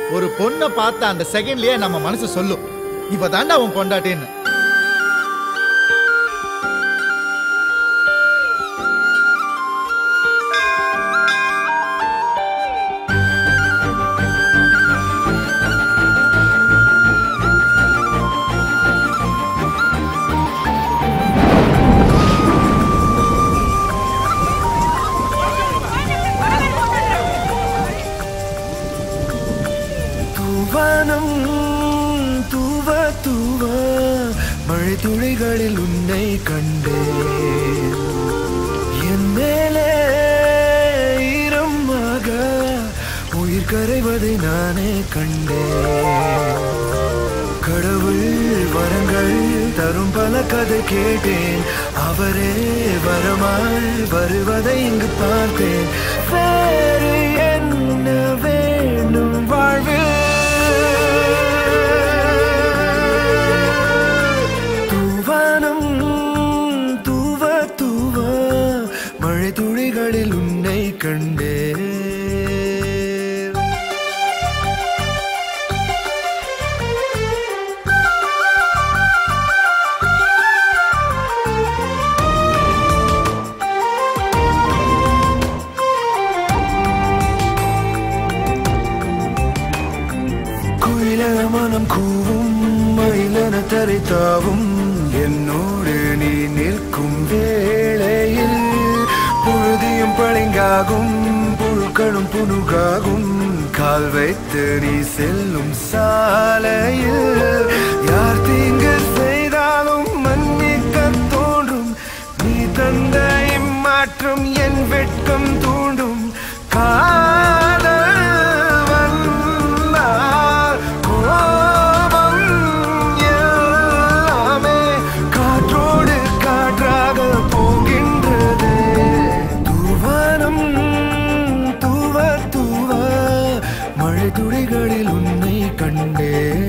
ஒரு பொண்ணை பார்த்த அந்த செகண்ட்லயே நம்ம மனசு சொல்லும், இவ தாண்டா உன் பொண்டாட்டின்னு. வானம் தூவ தூவ மழை துளிகளில் உன்னை கண்டேன். என் மேலே ஈரமாக உயிர் கரைவதை நானே கண்டேன். கடவுள் வரங்கள் தரும் பல கதை கேட்டேன். அவரே வரமாய் வருவதை இங்கு பார்த்தேன். வேறு என்ன வேண்டும் வாழ்வில்? துளிகளில் உன்னை கண்டேன். குயிலென மனம் கூவும், மயிலென தரித்தாவும், என்னோடு நீ நிற்கும் வேளையில் புழுதியும் பளிங்காகும், புழுக்களும் புனுகாகும். கால் வைத்து நீ செல்லும் சாலையில் யார் தீங்கு செய்தாலும் மன்னிக்க தோன்றும். நீ தந்த இம்மாற்றம் என் வெட்கம் தூண்டும். காதல் வந்தால் கோபம் எல்லாமே காற்றோடு காற்றாக போகின்றது. தூவ தூவ மழை துளிகளில் உன்னை கண்டேன்.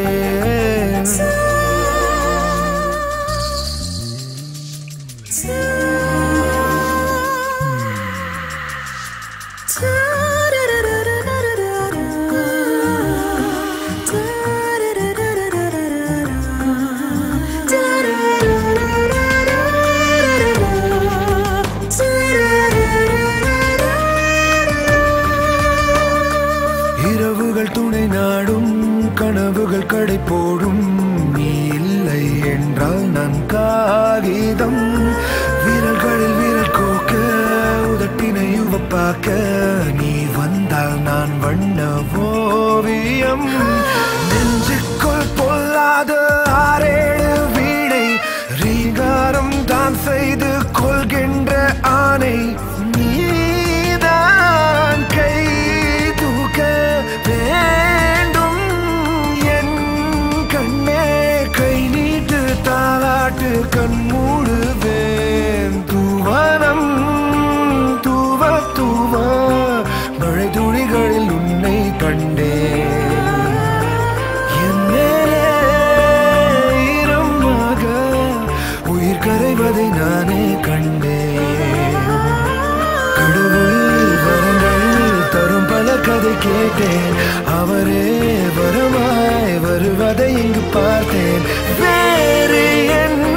இரவுகள் துணை நாடும், கனவுகள் கடை போடும். நீ இல்லை என்றால் நான் காகிதம். விரல்களில் விரல் கோக்க, உதட்டினை உவப்பாக்க. நீ வந்தால் நான் வண்ண ஓவியம். நெஞ்சுக்குள் பொல்லாத 6-7 வீணை, ரீங்காரம் தான் செய்து கொள்கின்ற ஆணை. நீதான் கை தூக்க வேண்டும் என் கண்ணே. கை நீட்டு தாலாட்டு கண் மூடுவேன். தூவானம் தூவ தூவ மழை துளிகளில் உன்னை கண்டேன். என் மேலே ஈரமாக உயிர் கரைவதை நானே கண்டேன். கடவுள் வரங்கள் தரும் பல கதை கேட்டேன். அவரே வரமாய் வருவதை இங்கு பார்த்தேன். வேறு என்ன